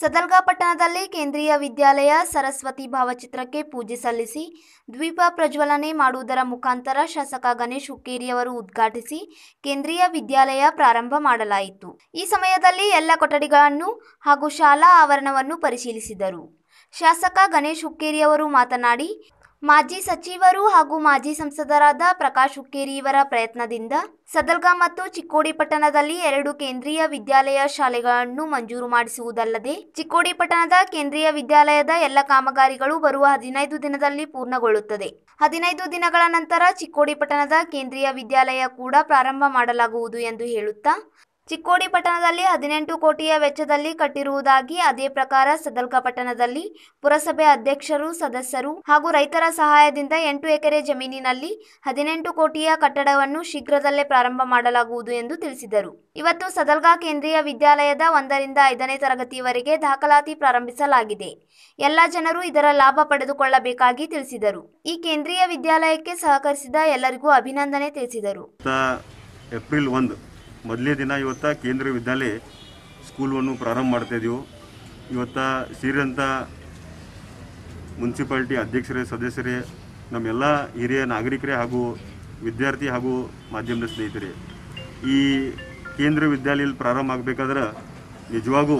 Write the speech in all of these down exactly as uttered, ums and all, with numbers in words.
ಸದಲ್ಗಾ ಪಟ್ಟಣದಲ್ಲಿ ಕೇಂದ್ರೀಯ ವಿದ್ಯಾಲಯ ಸರಸ್ವತಿ ಭಾವಚಿತ್ರಕ್ಕೆ ಪೂಜೆ ಸಲ್ಲಿಸಿ ದ್ವೀಪ ಪ್ರಜ್ವಲನೆ ಮಾಡುವುದರ ಮುಖಾಂತರ ಶಾಸಕ ಗಣೇಶ್ ಹುಕ್ಕೇರಿಯವರು ಉದ್ಘಾಟಿಸಿ ಕೇಂದ್ರೀಯ ವಿದ್ಯಾಲಯ ಪ್ರಾರಂಭ ಮಾಡಲಾಯಿತು। ಈ ಸಮಯದಲ್ಲಿ ಎಲ್ಲ ಕೊಠಡಿಗಳನ್ನು ಹಾಗೂ ಶಾಲಾ ಆವರಣವನ್ನು ಪರಿಶೀಲಿಸಿದರು। ಶಾಸಕ ಗಣೇಶ್ ಹುಕ್ಕೇರಿಯವರು ಮಾತನಾಡಿ, ಮಾಜಿ ಸಚಿವರು ಹಾಗೂ ಮಾಜಿ ಸಂಸದರಾದ ಪ್ರಕಾಶ್ ಹುಕ್ಕೇರಿ ಇವರ ಪ್ರಯತ್ನದಿಂದ ಸದಲ್ಗಾ ಮತ್ತು ಚಿಕ್ಕೋಡಿ ಪಟ್ಟಣದಲ್ಲಿ ಎರಡು ಕೇಂದ್ರೀಯ ವಿದ್ಯಾಲಯ ಶಾಲೆಗಳನ್ನು ಮಂಜೂರು ಮಾಡಿಸುವುದಲ್ಲದೆ ಚಿಕ್ಕೋಡಿ ಪಟ್ಟಣದ ಕೇಂದ್ರೀಯ ವಿದ್ಯಾಲಯದ ಎಲ್ಲ ಕಾಮಗಾರಿಗಳು ಬರುವ ಹದಿನೈದು ದಿನದಲ್ಲಿ ಪೂರ್ಣಗೊಳ್ಳುತ್ತದೆ। ಹದಿನೈದು ದಿನಗಳ ನಂತರ ಚಿಕ್ಕೋಡಿ ಪಟ್ಟಣದ ಕೇಂದ್ರೀಯ ವಿದ್ಯಾಲಯ ಕೂಡ ಪ್ರಾರಂಭ ಮಾಡಲಾಗುವುದು ಎಂದು ಹೇಳುತ್ತಾ, ಚಿಕ್ಕೋಡಿ ಪಟ್ಟಣದಲ್ಲಿ ಹದಿನೆಂಟು ಕೋಟಿಯ ವೆಚ್ಚದಲ್ಲಿ ಕಟ್ಟಿರುವುದಾಗಿ, ಅದೇ ಪ್ರಕಾರ ಸದಲ್ಗಾ ಪಟ್ಟಣದಲ್ಲಿ ಪುರಸಭೆ ಅಧ್ಯಕ್ಷರು, ಸದಸ್ಯರು ಹಾಗೂ ರೈತರ ಸಹಾಯದಿಂದ ಎಂಟು ಎಕರೆ ಜಮೀನಿನಲ್ಲಿ ಹದಿನೆಂಟು ಕೋಟಿಯ ಕಟ್ಟಡವನ್ನು ಶೀಘ್ರದಲ್ಲೇ ಪ್ರಾರಂಭ ಮಾಡಲಾಗುವುದು ಎಂದು ತಿಳಿಸಿದರು। ಇವತ್ತು ಸದಲ್ಗಾ ಕೇಂದ್ರೀಯ ವಿದ್ಯಾಲಯದ ಒಂದರಿಂದ ಐದನೇ ತರಗತಿಯವರೆಗೆ ದಾಖಲಾತಿ ಪ್ರಾರಂಭಿಸಲಾಗಿದೆ। ಎಲ್ಲ ಜನರು ಇದರ ಲಾಭ ಪಡೆದುಕೊಳ್ಳಬೇಕಾಗಿ ತಿಳಿಸಿದರು। ಈ ಕೇಂದ್ರೀಯ ವಿದ್ಯಾಲಯಕ್ಕೆ ಸಹಕರಿಸಿದ ಎಲ್ಲರಿಗೂ ಅಭಿನಂದನೆ ತಿಳಿಸಿದರು। ಏಪ್ರಿಲ್ ಒಂದು ಮೊದಲನೇ ದಿನ ಇವತ್ತು ಕೇಂದ್ರೀಯ ವಿದ್ಯಾಲಯ ಸ್ಕೂಲನ್ನು ಪ್ರಾರಂಭ ಮಾಡ್ತಾ ಇದ್ದೀವಿ। ಇವತ್ತು ಸೇರಿದಂಥ ಮುನ್ಸಿಪಾಲಿಟಿ ಅಧ್ಯಕ್ಷರೇ, ಸದಸ್ಯರೇ, ನಮ್ಮೆಲ್ಲ ಹಿರಿಯ ನಾಗರಿಕರೇ ಹಾಗೂ ವಿದ್ಯಾರ್ಥಿ ಹಾಗೂ ಮಾಧ್ಯಮದ ಸ್ನೇಹಿತರೆ, ಈ ಕೇಂದ್ರೀಯ ವಿದ್ಯಾಲಯ ಪ್ರಾರಂಭ ಆಗಬೇಕಾದ್ರೆ ನಿಜವಾಗೂ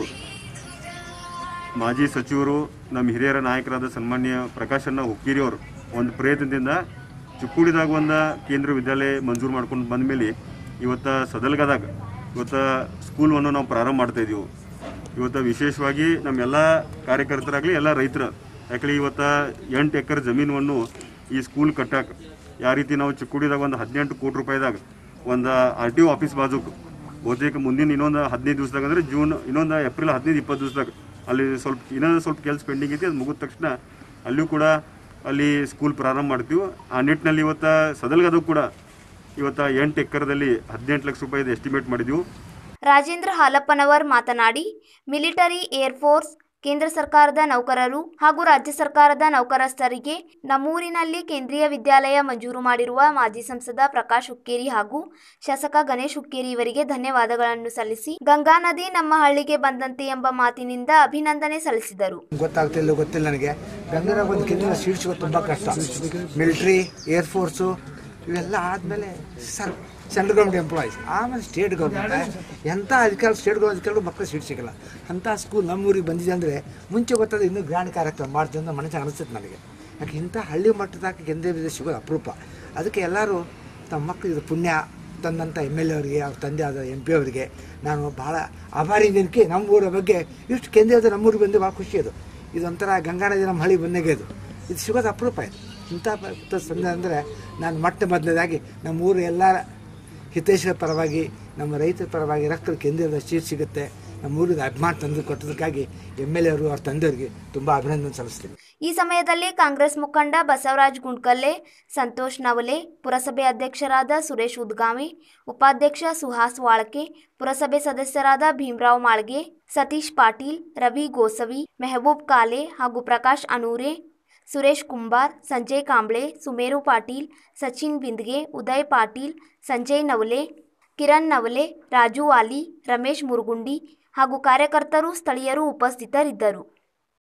ಮಾಜಿ ಸಚಿವರು, ನಮ್ಮ ಹಿರಿಯರ ನಾಯಕರಾದ ಸನ್ಮಾನ್ಯ ಪ್ರಕಾಶಣ್ಣ ಹುಕ್ಕೇರಿಯವರು ಒಂದು ಪ್ರಯತ್ನದಿಂದ ಚಿಕ್ಕೋಡಿದಾಗ ಒಂದು ಕೇಂದ್ರೀಯ ವಿದ್ಯಾಲಯ ಮಂಜೂರು ಮಾಡ್ಕೊಂಡು ಬಂದ ಮೇಲೆ ಇವತ್ತು ಸದಲ್ಗಾದಾಗ ಇವತ್ತು ಸ್ಕೂಲನ್ನು ನಾವು ಪ್ರಾರಂಭ ಮಾಡ್ತಾಯಿದ್ದೀವಿ। ಇವತ್ತು ವಿಶೇಷವಾಗಿ ನಮ್ಮೆಲ್ಲ ಕಾರ್ಯಕರ್ತರಾಗಲಿ ಎಲ್ಲ ರೈತರು, ಯಾಕಂದರೆ ಇವತ್ತು ಎಂಟು ಎಕರೆ ಜಮೀನನ್ನು ಈ ಸ್ಕೂಲ್ ಕಟ್ಟಕ್ಕೆ ಯಾವ ರೀತಿ ನಾವು ಚಿಕ್ಕೋಡಿದಾಗ ಒಂದು ಹದಿನೆಂಟು ಕೋಟಿ ರೂಪಾಯಿದಾಗ ಒಂದು ಆರ್ ಟಿ ಒ ಆಫೀಸ್ ಬಾಜುಕ್ ಬಹುತೇಕ ಮುಂದಿನ ಇನ್ನೊಂದು ಹದಿನೈದು ದಿವಸದಾಗ ಅಂದರೆ ಜೂನ್ ಇನ್ನೊಂದು ಏಪ್ರಿಲ್ ಹದಿನೈದು ಇಪ್ಪತ್ತು ದಿವಸದಾಗ ಅಲ್ಲಿ ಸ್ವಲ್ಪ ಇನ್ನೊಂದು ಸ್ವಲ್ಪ ಕೆಲಸ ಪೆಂಡಿಂಗ್ ಐತಿ, ಅದು ಮುಗಿದ ತಕ್ಷಣ ಅಲ್ಲಿಯೂ ಕೂಡ ಅಲ್ಲಿ ಸ್ಕೂಲ್ ಪ್ರಾರಂಭ ಮಾಡ್ತೀವಿ। ಆ ನಿಟ್ಟಿನಲ್ಲಿ ಇವತ್ತು ಸದಲ್ಗಾದಾಗ ಕೂಡ ಇವತ್ತು ಎಂಟು ಎಕರೆದಲ್ಲಿ ಹದಿನೆಂಟು ಲಕ್ಷ ರೂಪಾಯಿದು ಎಸ್ಟಿಮೇಟ್ ಮಾಡಿದ್ವಿ। ರಾಜೇಂದ್ರ ಹಾಲಪ್ಪನವರ್ ಮಾತನಾಡಿ, ಮಿಲಿಟರಿ, ಏರ್ಫೋರ್ಸ್, ಕೇಂದ್ರ ಸರ್ಕಾರದ ನೌಕರರು ಹಾಗೂ ರಾಜ್ಯ ಸರ್ಕಾರದ ನೌಕರಸ್ಥರಿಗೆ ನಮ್ಮೂರಿನಲ್ಲಿ ಕೇಂದ್ರೀಯ ವಿದ್ಯಾಲಯ ಮಂಜೂರು ಮಾಡಿರುವ ಮಾಜಿ ಸಂಸದ ಪ್ರಕಾಶ್ ಹುಕ್ಕೇರಿ ಹಾಗೂ ಶಾಸಕ ಗಣೇಶ್ ಹುಕ್ಕೇರಿ ಇವರಿಗೆ ಧನ್ಯವಾದಗಳನ್ನು ಸಲ್ಲಿಸಿ, ಗಂಗಾ ನದಿ ನಮ್ಮ ಹಳ್ಳಿಗೆ ಬಂದಂತೆ ಎಂಬ ಮಾತಿನಿಂದ ಅಭಿನಂದನೆ ಸಲ್ಲಿಸಿದರು। ಗೊತ್ತಾಗ್ತಿಲ್ಲ ಗೊತ್ತಿಲ್ಲ ನನಗೆ ಗಂಗಾದಾಗ ಒಂದು ಕೇಂದ್ರ ಸೀಟ್ ಸಿಗೋದು ತುಂಬ ಕಷ್ಟ। ಮಿಲಿಟರಿ, ಏರ್ಫೋರ್ಸು ಇವೆಲ್ಲ ಆದಮೇಲೆ ಸರ್ ಸೆಂಟ್ರಲ್ ಗೌರ್ಮೆಂಟ್ ಎಂಪ್ಲಾಯೀಸ್, ಆಮೇಲೆ ಸ್ಟೇಟ್ ಗೌರ್ಮೆಂಟ್, ಎಂಥ ಅಧಿಕಾರ ಸ್ಟೇಟ್ ಗೌರ್ಮೆಂಟ್ ಅಧಿಕಾರಿಗಳು ಮಕ್ಕಳು ಸೀಟ್ ಸಿಗಲ್ಲ। ಅಂಥ ಸ್ಕೂಲ್ ನಮ್ಮೂರಿಗೆ ಬಂದಿದೆ ಅಂದರೆ ಮುಂಚೆ ಗೊತ್ತಾದ್ರೆ ಇನ್ನೂ ಗ್ರ್ಯಾಂಡ್ ಕಾರ್ಯಕ್ರಮ ಮಾಡ್ತೀವಿ ಅಂತ ಮನಸ್ಸು ಅನಿಸುತ್ತೆ ನನಗೆ। ಯಾಕೆ ಇಂಥ ಹಳ್ಳಿ ಮಟ್ಟದಾಗ ಕೇಂದ್ರೀಯ ವಿದ್ಯಾಲಯ ಸಿಗೋದು ಅಪರೂಪ। ಅದಕ್ಕೆ ಎಲ್ಲರೂ ತಮ್ಮ ಮಕ್ಕಳು ಇದು ಪುಣ್ಯ ತಂದಂಥ ಎಮ್ ಎಲ್ ಎ ಅವರಿಗೆ, ಅವ್ರ ತಂದೆ ಆದ ಎಂ ಪಿ ಅವರಿಗೆ ನಾನು ಭಾಳ ಆಭಾರಿ ಇದಕ್ಕೆ। ನಮ್ಮೂರ ಬಗ್ಗೆ ಇಷ್ಟು ಕೇಂದ್ರೀಯ ನಮ್ಮೂರಿಗೆ ಬಂದು ಭಾಳ ಖುಷಿ ಅದು। ಇದೊಂಥರ ಗಂಗಾ ನದಿ ನಮ್ಮ ಹಳ್ಳಿ ಬಂದಾಗೆ ಇದು ಇದು ಸಿಗೋದು ಅಪರೂಪ ಇದು। ಇಂಥ ಸಂದ ಅಂದರೆ ನಾನು ಮೊಟ್ಟ ಮೊದಲನೇದಾಗಿ ನಮ್ಮ ಊರು ಎಲ್ಲ ಹಿತೈಷಿಗಳ ಪರವಾಗಿ, ನಮ್ಮ ರೈತರ ಪರವಾಗಿ ರೊಕ್ಕದ ಕೇಂದ್ರದ ಸೀಟ್ ಸಿಗುತ್ತೆ, ನಮ್ಮ ಊರಿಗೆ ಅಭಿಮಾನ ತಂದು ಕೊಟ್ಟದಕ್ಕಾಗಿ ಎಮ್ ಎಲ್ ಎ ಅವರು, ಅವ್ರ ತಂದೆಯವರಿಗೆ ತುಂಬ ಅಭಿನಂದನೆ ಸಲ್ಲಿಸ್ತೀನಿ। ಈ ಸಮಯದಲ್ಲಿ ಕಾಂಗ್ರೆಸ್ ಮುಖಂಡ ಬಸವರಾಜ್ ಗುಂಡ್ಕಲ್ಲೆ, ಸಂತೋಷ್ ನವಲೆ, ಪುರಸಭೆ ಅಧ್ಯಕ್ಷರಾದ ಸುರೇಶ್ ಉದ್ಗಾಮಿ, ಉಪಾಧ್ಯಕ್ಷ ಸುಹಾಸ್ ವಾಳಕೆ, ಪುರಸಭೆ ಸದಸ್ಯರಾದ ಭೀಮರಾವ್ ಮಾಳ್ಗೆ, ಸತೀಶ್ ಪಾಟೀಲ್, ರವಿ ಗೋಸವಿ, ಮೆಹಬೂಬ್ ಕಾಲೆ ಹಾಗೂ ಪ್ರಕಾಶ್ ಅನೂರೆ, ಸುರೇಶ್ ಕುಂಬಾರ್, ಸಂಜಯ್ ಕಾಂಬ್ಳೆ, ಸುಮೇರು ಪಾಟೀಲ್, ಸಚಿನ್ ಬಿಂದ್ಗೆ, ಉದಯ್ ಪಾಟೀಲ್, ಸಂಜಯ್ ನವಲೆ, ಕಿರಣ್ ನವಲೆ, ರಾಜು ವಾಲಿ, ರಮೇಶ್ ಮುರುಗುಂಡಿ ಹಾಗೂ ಕಾರ್ಯಕರ್ತರು, ಸ್ಥಳೀಯರು ಉಪಸ್ಥಿತರಿದ್ದರು।